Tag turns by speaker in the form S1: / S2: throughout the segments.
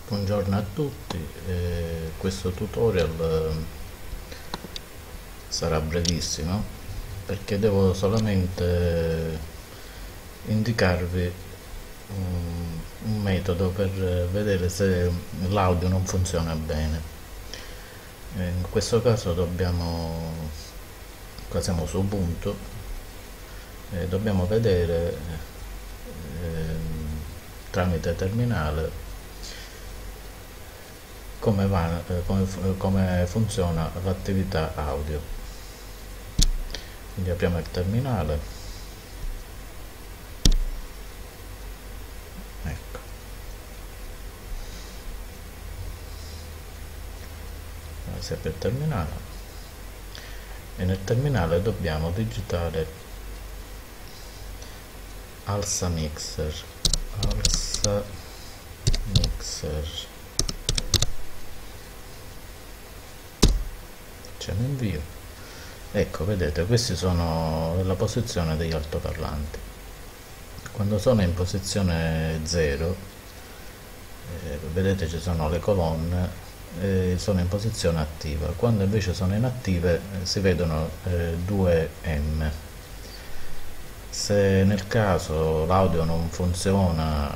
S1: Buongiorno a tutti, questo tutorial sarà brevissimo perché devo solamente indicarvi un metodo per vedere se l'audio non funziona bene. In questo caso qua siamo su Ubuntu e dobbiamo vedere tramite terminale come funziona l'attività audio. Quindi apriamo il terminale, ecco, si apre il terminale e nel terminale dobbiamo digitare Alsa Mixer, Alsa Mixer, facciamo invio. Ecco, vedete, questi sono la posizione degli altoparlanti. Quando sono in posizione 0, vedete ci sono le colonne, sono in posizione attiva. Quando invece sono inattive si vedono 2M. Se nel caso l'audio non funziona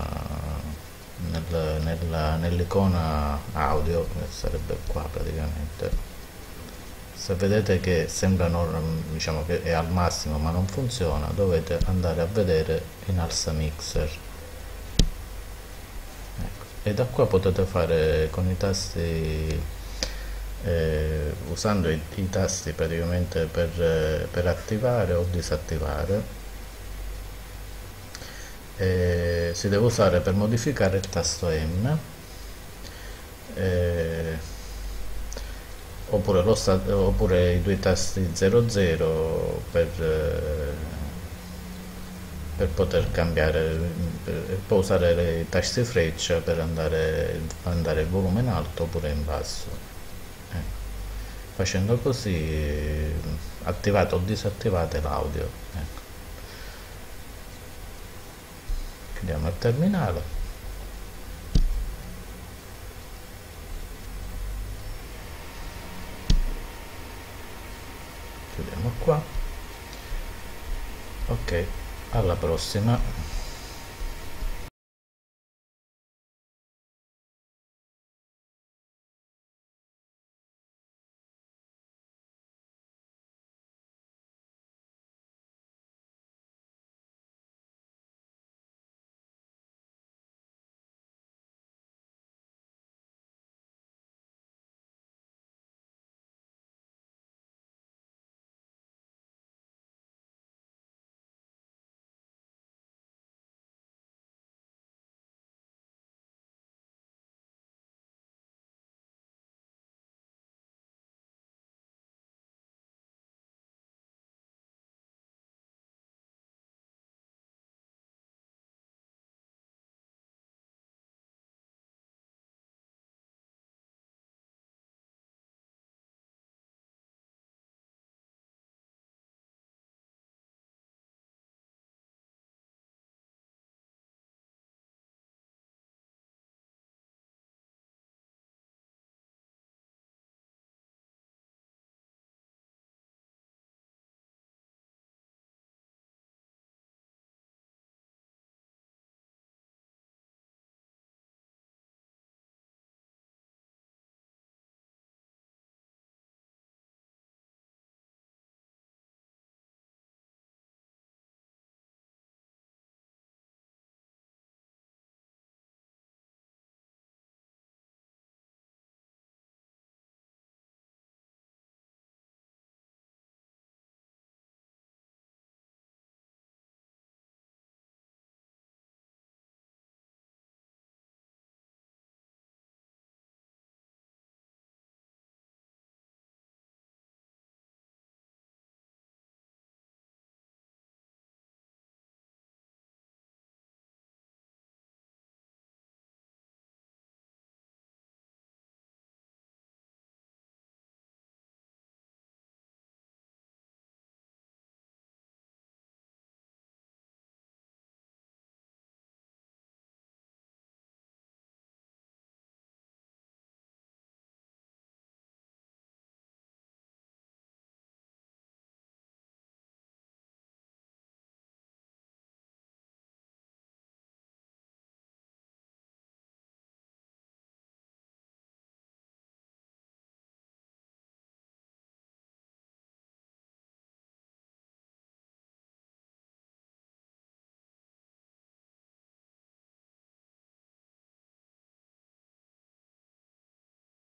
S1: nell'icona audio, che sarebbe qua praticamente, se vedete che diciamo che è al massimo ma non funziona, dovete andare a vedere in Alsa Mixer, ecco. E da qua potete fare con i tasti, usando i tasti praticamente per attivare o disattivare. Si deve usare per modificare il tasto M, oppure i due tasti 00 per poter cambiare, poi usare i tasti freccia per andare il volume in alto oppure in basso. Ecco. Facendo così attivate o disattivate l'audio. Ecco. Chiudiamo il terminale. Chiudiamo qua. Ok, alla prossima.